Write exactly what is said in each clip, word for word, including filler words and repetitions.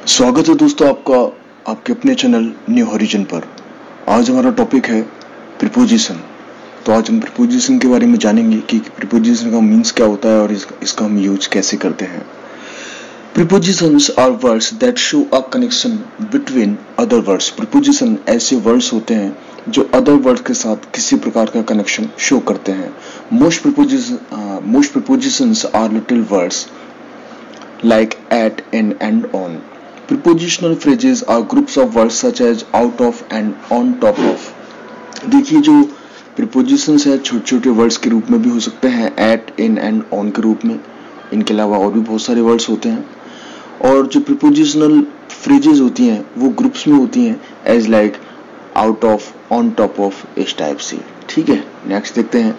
स्वागत है दोस्तों आपका आपके अपने चैनल न्यू हॉरिजन पर। आज हमारा टॉपिक है प्रीपोजिशन। तो आज हम प्रीपोजिशन के बारे में जानेंगे कि प्रीपोजिशन का मीन्स क्या होता है और इस, इसका हम यूज कैसे करते हैं। Prepositions are words that show a connection between other words. Preposition ऐसे वर्ड्स होते हैं जो अदर वर्ड के साथ किसी प्रकार का कनेक्शन शो करते हैं। Most preposition most prepositions are little words like at, in, and on. Prepositional phrases are groups of words such as out of and on top of. देखिए जो prepositions है छोटे छोटे वर्ड्स के रूप में भी हो सकते हैं, at, in, and on के रूप में। इनके अलावा और भी बहुत सारे वर्ड्स होते हैं। और जो prepositional phrases होती हैं वो ग्रुप्स में होती हैं as like, out of, on top of, इस टाइप से। ठीक है, नेक्स्ट देखते हैं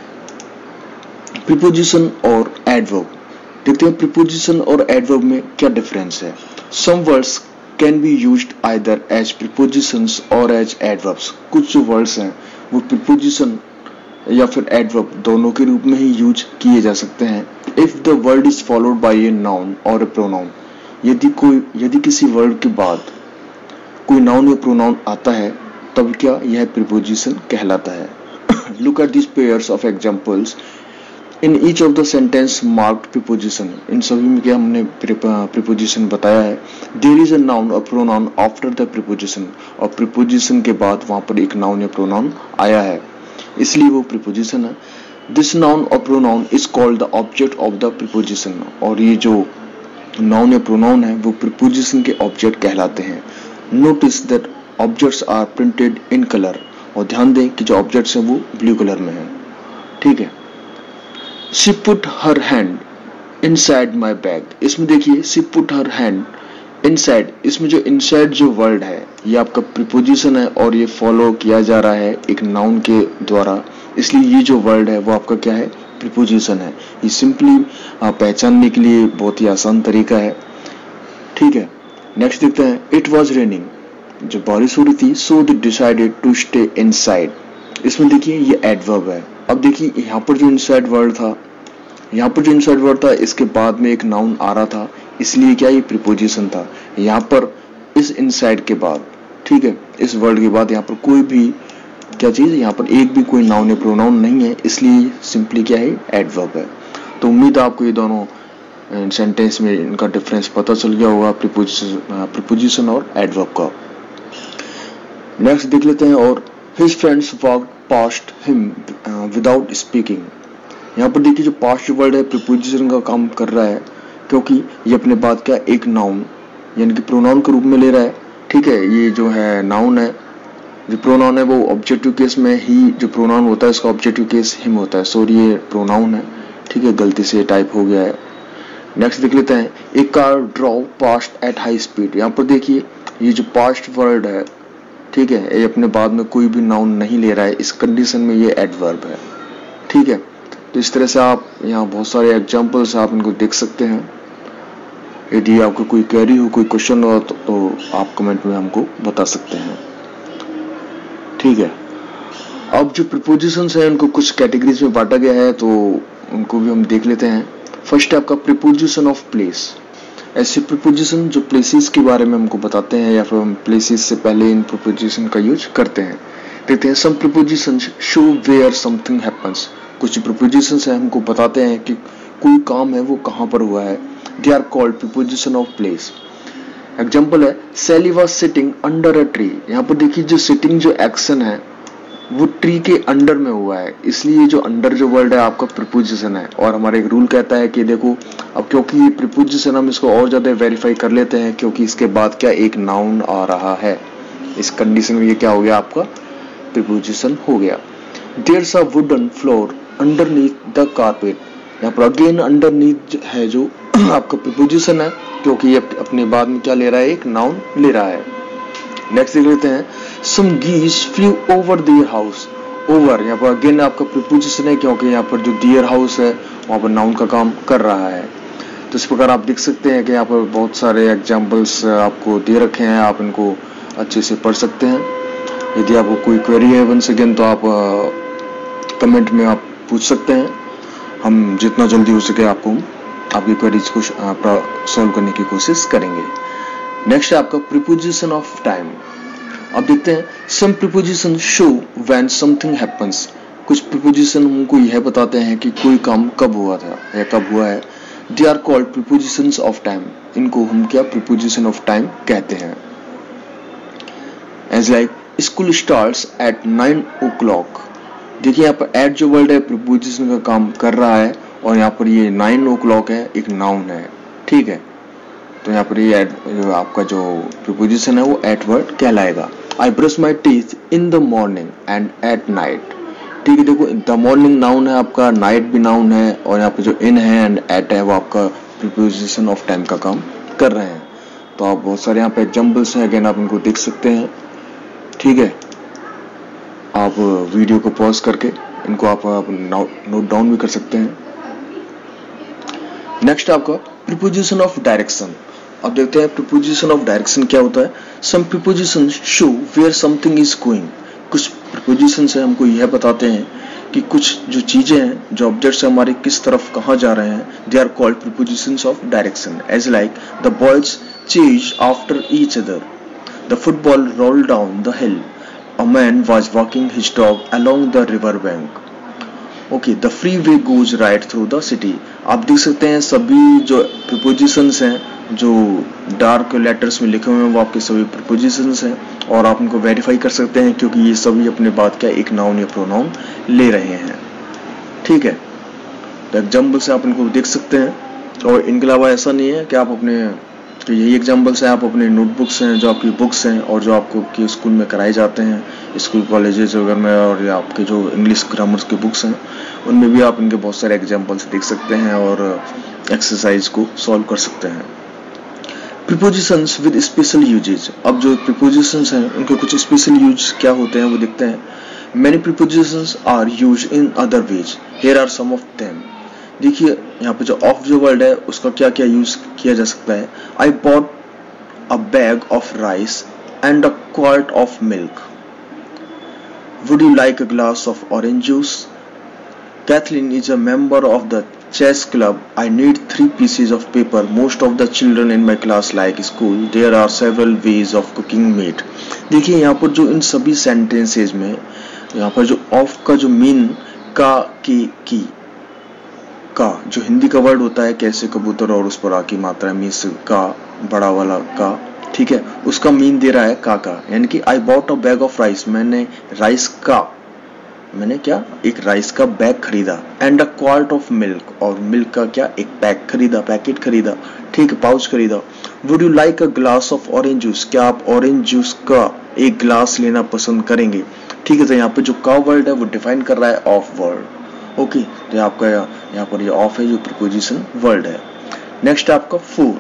preposition और adverb। देखते हैं प्रीपोजिशन और एडवर्ब में क्या डिफरेंस है। Some words can be used either as prepositions और एज एडवर्ब्स। कुछ जो वर्ड्स हैं वो प्रीपोजिशन या फिर एडवर्ब दोनों के रूप में ही यूज किए जा सकते हैं। If the word is followed by a noun और ए प्रोनाउन, यदि कोई यदि किसी वर्ड के बाद कोई नाउन या प्रोनाउन आता है तब क्या यह प्रीपोजिशन कहलाता है। Look at this pairs of examples in each of the sentence marked preposition. इन सभी में क्या हमने प्रीपोजिशन बताया है। देयर इज अ नाउन और प्रोनाउन आफ्टर द प्रीपोजिशन, और प्रीपोजिशन के बाद वहां पर एक नाउन या प्रोनाउन आया है इसलिए वो प्रीपोजिशन है। दिस नाउन और pronoun is called the object of the preposition, और ये जो नाउन या प्रोनाउन है वो प्रीपोजिशन के ऑब्जेक्ट कहलाते हैं। Notice that objects are printed in colour, और ध्यान दें कि जो ऑब्जेक्ट्स हैं वो ब्लू कलर में है। ठीक है। She put her hand inside my bag। इसमें देखिए she put her hand inside, इसमें जो inside जो वर्ड है ये आपका प्रीपोजिशन है और ये फॉलो किया जा रहा है एक नाउन के द्वारा, इसलिए ये जो वर्ड है वो आपका क्या है, प्रीपोजिशन है। ये सिंपली पहचानने के लिए बहुत ही आसान तरीका है। ठीक है, नेक्स्ट देखते हैं। इट वॉज रेनिंग, जब बारिश हो रही थी, so they decided to stay inside. इसमें देखिए ये एडवर्ब है। अब देखिए यहाँ पर जो इनसाइड वर्ड था यहाँ पर जो इनसाइड वर्ड था इसके बाद में एक नाउन आ रहा था, इसलिए क्या ये प्रीपोजिशन था। यहाँ पर इस इनसाइड के बाद, ठीक है, इस वर्ड के बाद यहाँ पर कोई भी क्या चीज, यहाँ पर एक भी कोई नाउन या प्रोनाउन नहीं है, इसलिए सिंपली क्या है, एडवर्ब है। तो उम्मीद है आपको ये दोनों सेंटेंस में इनका डिफरेंस पता चल गया होगा, प्रीपोजिशन और एडवर्ब का। नेक्स्ट देख लेते हैं। और His friends walked past him uh, without speaking। यहाँ पर देखिए जो पास्ट वर्ड है प्रीपोजिशन का काम कर रहा है, क्योंकि ये अपने बाद क्या एक नाउन यानी कि प्रोनाउन के रूप में ले रहा है। ठीक है, ये जो है नाउन है, जो प्रोनाउन है वो ऑब्जेक्टिव केस में ही जो प्रोनाउन होता है इसका ऑब्जेक्टिव केस हिम होता है। सॉरी ये प्रोनाउन है, ठीक है, गलती से टाइप हो गया है। नेक्स्ट देख लेते हैं। A car drove past at high speed. यहाँ पर देखिए ये जो पास्ट वर्ड है, ठीक है, ये अपने बाद में कोई भी नाउन नहीं ले रहा है, इस कंडीशन में ये एडवर्ब है। ठीक है, तो इस तरह से आप यहाँ बहुत सारे एग्जांपल्स आप इनको देख सकते हैं। यदि आपको कोई क्वेरी हो, कोई क्वेश्चन हो तो, तो आप कमेंट में हमको बता सकते हैं। ठीक है, अब जो प्रीपोजिशंस हैं उनको कुछ कैटेगरीज में बांटा गया है, तो उनको भी हम देख लेते हैं। फर्स्ट है आपका प्रीपोजिशन ऑफ प्लेस। ऐसे प्रीपोजिशन जो प्लेसेस के बारे में हमको बताते हैं या फिर हम प्लेसेस से पहले इन प्रीपोजिशन का यूज करते हैं। देखते हैं। Some prepositions show where something happens. कुछ प्रीपोजिशंस हैं हमको बताते हैं कि कोई काम है वो कहाँ पर हुआ है। They are called preposition of place. Example है, Sally was sitting under a tree. यहाँ पर देखिए जो सिटिंग जो एक्शन है वो ट्री के अंडर में हुआ है, इसलिए जो अंडर जो वर्ड है आपका प्रीपोजिशन है। और हमारा एक रूल कहता है कि देखो अब क्योंकि ये प्रीपोजिशन हम इसको और ज्यादा वेरीफाई कर लेते हैं क्योंकि इसके बाद क्या एक नाउन आ रहा है, इस कंडीशन में ये क्या हो गया, आपका प्रीपोजिशन हो गया। There's a wooden floor underneath the carpet. यहाँ पर अगेन अंडरनीथ है जो आपका प्रीपोजिशन है क्योंकि ये अपने बाद में क्या ले रहा है, एक नाउन ले रहा है। नेक्स्ट देख लेते हैं। Some geese flew over their house। Over यहाँ पर अगेन आपका प्रीपोजिशन है क्योंकि यहाँ पर जो देयर हाउस है वहाँ पर नाउन का काम कर रहा है। तो इस प्रकार आप देख सकते हैं कि यहाँ पर बहुत सारे एग्जांपल्स आपको दे रखे हैं, आप इनको अच्छे से पढ़ सकते हैं। यदि आपको कोई क्वेरी है वंस अगेन तो आप कमेंट में आप पूछ सकते हैं, हम जितना जल्दी हो सके आपको आपकी क्वेरीज को सॉल्व करने की कोशिश करेंगे। नेक्स्ट है आपका प्रीपोजिशन ऑफ टाइम। अब देखते हैं, some preposition show when something happens. कुछ प्रीपोजिशन हमको यह बताते हैं कि कोई काम कब हुआ था या कब हुआ है। They are called prepositions of time. इनको हम क्या प्रीपोजिशन ऑफ टाइम कहते हैं। As like school starts at nine o'clock. देखिए यहाँ पर एट जो वर्ड है प्रीपोजिशन का काम कर रहा है और यहाँ पर ये नाइन ओ क्लॉक है, एक नाउन है, ठीक है। तो यहाँ पर ये आपका जो प्रीपोजिशन है वो एट वर्ड कहलाएगा। I brush my teeth in the morning and at night. ठीक है, देखो द मॉर्निंग नाउन है आपका, नाइट भी नाउन है और यहाँ पे जो इन है एंड एट है वो आपका प्रीपोजिशन ऑफ टाइम का काम कर रहे हैं। तो आप बहुत सारे यहाँ पे एग्जाम्पल्स हैं, अगेन आप इनको देख सकते हैं, ठीक है। आप वीडियो को पॉज करके इनको आप, आप नोट डाउन भी कर सकते हैं। नेक्स्ट आपका प्रीपोजिशन ऑफ डायरेक्शन। अब देखते हैं प्रीपोजिशन ऑफ डायरेक्शन क्या होता है। Some preposition show where something is going. कुछ प्रीपोजिशन से हमको यह बताते हैं कि कुछ जो चीजें हैं, जो ऑब्जेक्ट्स हैं हमारे, किस तरफ कहाँ जा रहे हैं। They are called prepositions of direction. As like the boys chase after each other, the football rolled down the hill, a man was walking his dog along the river bank. Okay, the freeway goes right through the city. आप देख सकते हैं सभी जो prepositions हैं जो dark letters में लिखे हुए हैं वो आपके सभी प्रीपोजिशंस हैं और आप इनको वेरीफाई कर सकते हैं क्योंकि ये सभी अपने बात का एक नाउन या प्रोनाउन ले रहे हैं, ठीक है। तो एग्जाम्पल से आप इनको देख सकते हैं और इनके अलावा ऐसा नहीं है कि आप अपने, तो यही एग्जाम्पल्स हैं, आप अपने नोटबुक्स हैं, जो आपकी बुक्स हैं और जो आपको कि स्कूल में कराए जाते हैं, स्कूल कॉलेजेस वगैरह में, और या आपके जो इंग्लिश ग्रामर्स की बुक्स हैं उनमें भी आप इनके बहुत सारे एग्जाम्पल्स देख सकते हैं और एक्सरसाइज को सॉल्व कर सकते हैं। Prepositions with special usages. अब जो प्रीपोजिशंस हैं उनके कुछ स्पेशल यूज क्या होते हैं वो देखते हैं। Many prepositions are used in other ways, here are some of them. देखिए यहाँ पे जो ऑफ जो वर्ड है उसका क्या क्या यूज किया जा सकता है। I bought a bag of rice and a quart of milk. Would you like a glass of orange juice? Kathleen is a member of the chess club. I need three pieces of paper. Most of the children in my class like school. There are several ways of cooking meat. देखिए यहाँ पर जो इन सभी sentences में यहाँ पर जो of का जो मीन का, की, की का जो हिंदी का वर्ड होता है कैसे कबूतर और उस पर आ की मात्रा मीन्स का, बड़ा वाला का, ठीक है, उसका मीन दे रहा है का का, यानी कि I bought a bag of rice, मैंने राइस का मैंने क्या एक राइस का बैग खरीदा। And a quart of milk, और मिल्क का क्या एक पैक खरीदा, पैकेट खरीदा, ठीक है, पाउच खरीदा। Would you like a glass of orange juice? क्या आप ऑरेंज जूस का एक ग्लास लेना पसंद करेंगे? ठीक है, तो यहाँ पे जो का वर्ड है वो डिफाइन कर रहा है ऑफ वर्ड। ओके, तो आपका यहाँ पर ये ऑफ है जो प्रीपोजिशन वर्ड है। नेक्स्ट आपका for.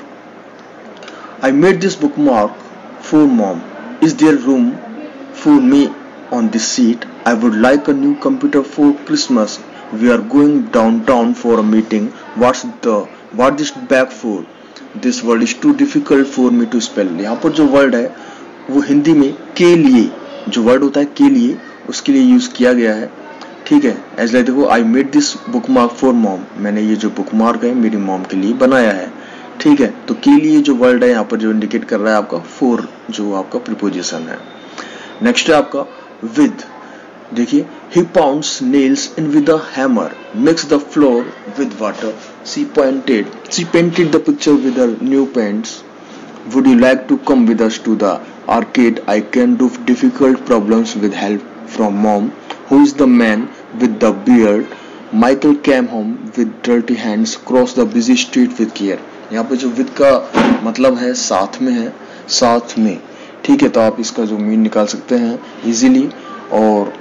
I made this bookmark for mom, is there room for me on this seat? I would like a new computer for Christmas. We are going downtown for a meeting. What's the what this bag for? This word is too difficult for me to spell. यहाँ पर जो word है वो हिंदी में के लिए, जो word होता है के लिए, उसके लिए यूज किया गया है, ठीक है। एज लाइक देखो I made this bookmark for mom, मैंने ये जो बुक मार्क है मेरी मॉम के लिए बनाया है, ठीक है। तो के लिए जो वर्ड है यहाँ पर जो इंडिकेट कर रहा है आपका फोर जो आपका प्रीपोजिशन है। नेक्स्ट है आपका with। देखिए he pounds nails in with a hammer, mix the flour with water, she painted she painted the picture with her new paints. Would you like to come with us to the arcade? I can do difficult problems with help from mom. Who is the man with the beard? Michael came home with dirty hands, cross the busy street with care. यहाँ पे जो with का मतलब है साथ में है, साथ में, ठीक है। तो आप इसका जो मीन निकाल सकते हैं इजीली। और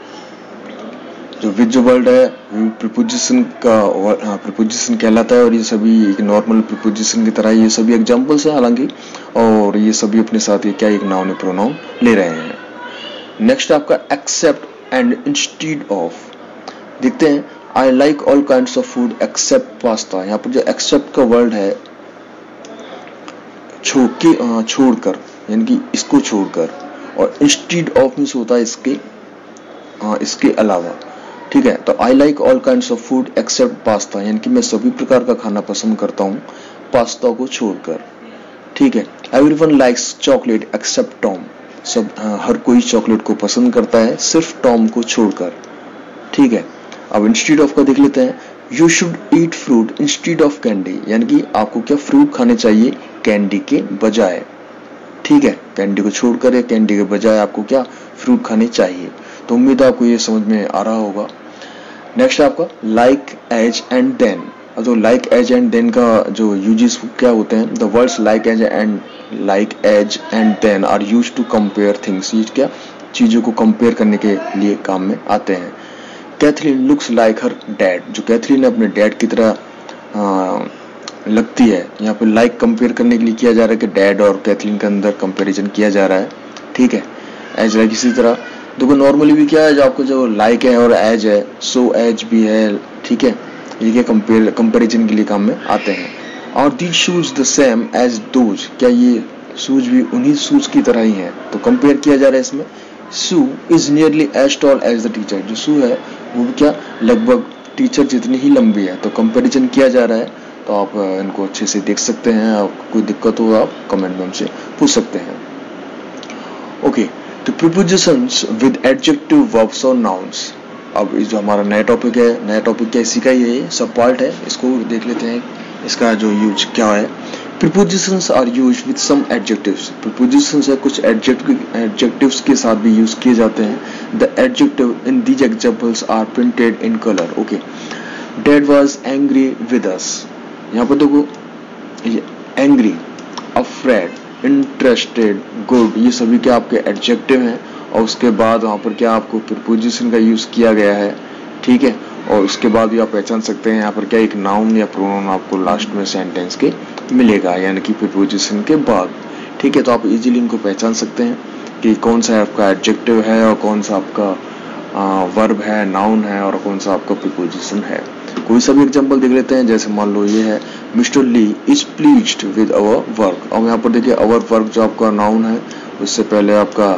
जो विद जो वर्ड है प्रीपोजिशन का हाँ प्रीपोजिशन कहलाता है और ये सभी एक नॉर्मल प्रीपोजिशन की तरह ये सभी एग्जांपल्स हैं हालांकि, और ये सभी अपने साथ ये क्या एक नाउन प्रोनाउन ले रहे हैं। नेक्स्ट आपका एक्सेप्ट एंड इंस्टीड ऑफ। देखते हैं I like all kinds of food except pasta. यहाँ पर जो एक्सेप्ट का वर्ड है छोड़ के छोड़कर, यानी कि इसको छोड़कर, और इंस्टीड ऑफ मींस होता है इसके हाँ इसके अलावा, ठीक है। तो I like all kinds of food except pasta, यानी कि मैं सभी प्रकार का खाना पसंद करता हूँ पास्ता को छोड़कर, ठीक है। Everyone likes chocolate except Tom. सब हर कोई चॉकलेट को पसंद करता है सिर्फ टॉम को छोड़कर। ठीक है, अब इंस्टीड ऑफ का देख लेते हैं। You should eat fruit instead of candy, यानी कि आपको क्या फ्रूट खाने चाहिए कैंडी के बजाय। ठीक है, कैंडी को छोड़कर या कैंडी के बजाय आपको क्या फ्रूट खाने चाहिए। तो उम्मीद है आपको ये समझ में आ रहा होगा। नेक्स्ट आपका लाइक एज एंड देन। तो लाइक एज एंड देन का जो यूजेस क्या होते हैं, the words like as and like as and than are used to compare things. ये क्या चीजों को कंपेयर करने के लिए काम में आते हैं। Katherine looks like her dad, जो कैथरीन अपने डैड की तरह आ, लगती है। यहाँ पे लाइक कंपेयर करने के लिए किया जा रहा है कि डैड और कैथरीन के अंदर कंपैरिजन किया जा रहा है। ठीक है, एज लाइक इसी तरह देखो नॉर्मली भी क्या है, जो आपको जो लाइक है और एज है, सो एज भी है। ठीक है, ये क्या कंपेयर कंपैरिजन के लिए काम में आते हैं। और these shoes the same as those, क्या ये शूज भी उन्हीं शूज की तरह ही हैं। तो कंपेयर किया जा रहा है इसमें। Sue is nearly as tall as the teacher, जो सू है वो भी क्या लगभग टीचर जितनी ही लंबी है। तो कंपैरिजन किया जा रहा है। तो आप इनको अच्छे से देख सकते हैं। आपको कोई दिक्कत हो आप कमेंट में हमसे पूछ सकते हैं। ओके, तो प्रीपोजिशंस विद एडजेक्टिव वर्ब्स और नाउन्स। अब इस जो हमारा नया टॉपिक है, नया टॉपिक क्या इसी का ही है, सब पार्ट है। इसको देख लेते हैं, इसका जो यूज क्या है। Prepositions are used with some adjectives. Prepositions है कुछ एडजेक्टिव्स के साथ भी यूज किए जाते हैं। The adjective in these examples are printed in colour. Okay, dad was angry with us. यहाँ पर देखो एंग्री, अफ्रेड, इंटरेस्टेड, गुड, ये सभी क्या आपके एडजेक्टिव हैं। और उसके बाद वहाँ पर क्या आपको प्रीपोजिशन का यूज किया गया है। ठीक है, और उसके बाद भी आप पहचान सकते हैं यहाँ पर क्या एक नाउन या प्रोनाउन आपको लास्ट में सेंटेंस के मिलेगा, यानी कि प्रीपोजिशन के बाद। ठीक है, तो आप इजीली इनको पहचान सकते हैं कि कौन सा आपका एडजेक्टिव है और कौन सा आपका वर्ब है, नाउन है, और कौन सा आपका प्रीपोजिशन है। कोई सा भी एग्जांपल देख लेते हैं। जैसे मान लो ये है, mister Lee is pleased with our work. और यहाँ पर देखिए अवर वर्क जो आपका नाउन है, उससे पहले आपका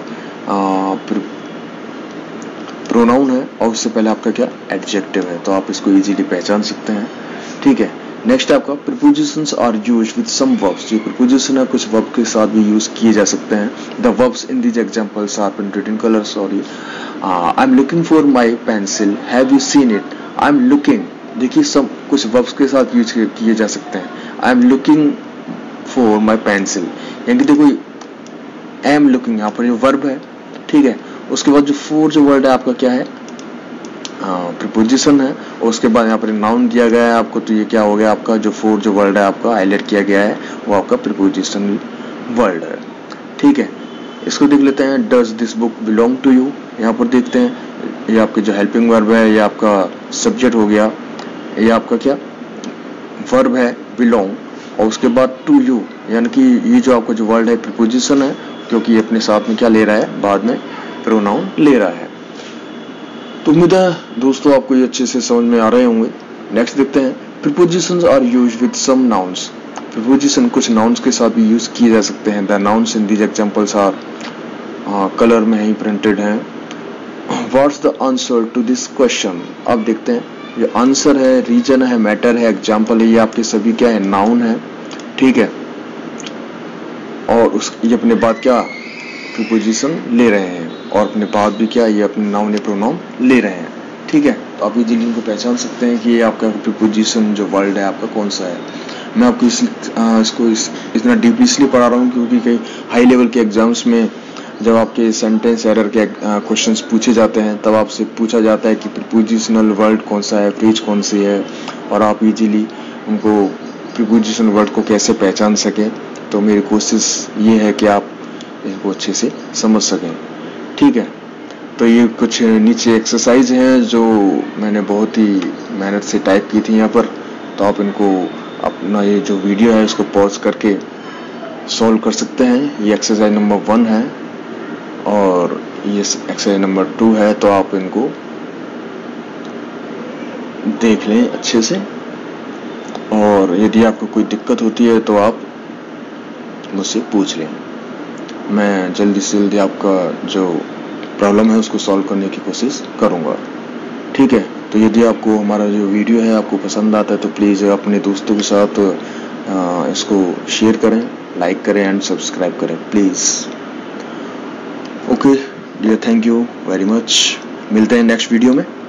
प्रोनाउन है और उससे पहले आपका क्या एडजेक्टिव है। तो आप इसको इजीली पहचान सकते हैं। ठीक है, नेक्स्ट आपका prepositions are used with some verbs. ये प्रीपोजिशन है कुछ वर्ब के साथ भी यूज किए जा सकते हैं। The verbs in these examples are printed in colour. Sorry, I am looking for my pencil, have you seen it. I am looking, देखिए सब कुछ वर्ब्स के साथ यूज किए जा सकते हैं। I am looking for my pencil, यानी कि देखो आई एम लुकिंग यहाँ पर ये वर्ब है। ठीक है, उसके बाद जो फोर जो वर्ड है आपका क्या है, प्रीपोजिशन है। और उसके बाद यहाँ पर नाउन दिया गया है आपको। तो ये क्या हो गया आपका जो फोर जो वर्ड है आपका हाईलाइट किया गया है, वो आपका प्रीपोजिशन वर्ड है। ठीक है, इसको देख लेते हैं। Does this book belong to you. यहाँ पर देखते हैं ये आपके जो हेल्पिंग वर्ब है, ये आपका सब्जेक्ट हो गया, ये आपका क्या वर्ब है बिलोंग। और उसके बाद टू यू, यानी कि ये जो आपका जो वर्ड है प्रीपोजिशन है, क्योंकि ये अपने साथ में क्या ले रहा है, बाद में प्रोनाउन ले रहा है। तो उम्मीद है दोस्तों आपको ये अच्छे से समझ में आ रहे होंगे। नेक्स्ट देखते हैं, prepositions are used with some nouns. Preposition कुछ नाउन्स के साथ भी यूज किए जा सकते हैं। The nouns in these examples are, colour में ही प्रिंटेड हैं। What's the answer to this question. अब देखते हैं, ये आंसर है, रीजन है, मैटर है, एग्जाम्पल है, ये आपके सभी क्या है, नाउन है। ठीक है, और उस ये अपने बाद क्या प्रीपोजिशन ले रहे हैं, और अपने बाद भी क्या ये अपने नाउन या प्रोनाउन ले रहे हैं। ठीक है, तो आप इजीली इनको पहचान सकते हैं कि ये आपका प्रीपोजिशन जो वर्ड है आपका कौन सा है। मैं आपको इस, आ, इसको इस, इतना डीपली इसलिए पढ़ा रहा हूँ क्योंकि कई हाई लेवल के एग्जाम्स में जब आपके सेंटेंस एरर के क्वेश्चंस पूछे जाते हैं, तब आपसे पूछा जाता है कि प्रीपोजिशनल वर्ड कौन सा है, फ्रेज कौन सी है, और आप इजीली उनको प्रीपोजिशनल वर्ड को कैसे पहचान सकें। तो मेरी कोशिश ये है कि आप इनको अच्छे से समझ सकें। ठीक है, तो ये कुछ नीचे एक्सरसाइज हैं जो मैंने बहुत ही मेहनत से टाइप की थी यहाँ पर। तो आप इनको अपना ये जो वीडियो है उसको पॉज करके सॉल्व कर सकते हैं। ये एक्सरसाइज नंबर वन है और ये एक्सरसाइज नंबर टू है। तो आप इनको देख लें अच्छे से, और यदि आपको कोई दिक्कत होती है तो आप मुझसे पूछ लें। मैं जल्दी से जल्दी आपका जो प्रॉब्लम है उसको सॉल्व करने की कोशिश करूंगा। ठीक है, तो यदि आपको हमारा जो वीडियो है आपको पसंद आता है तो प्लीज़ अपने दोस्तों के साथ इसको शेयर करें, लाइक करें एंड सब्सक्राइब करें please. Okay dear, thank you very much. मिलते हैं नेक्स्ट वीडियो में।